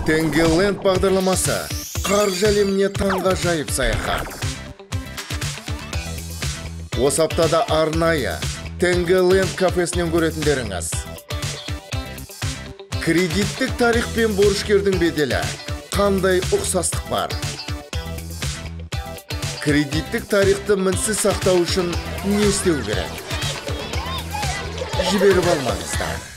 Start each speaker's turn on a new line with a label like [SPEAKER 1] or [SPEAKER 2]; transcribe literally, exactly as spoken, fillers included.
[SPEAKER 1] Теңгеленд бағдарламасы қаржы әлеміне таңғажайып саяхат. Осы аптада арнайы Теңгеленд кафесінен көретіндеріңіз. Кредиттік тарих пен борышкердің беделі қандай ұқсастық бар? Кредиттік тарихты мінсіз сақтау үшін не істеу керек? Жіберіп алмаңыздар.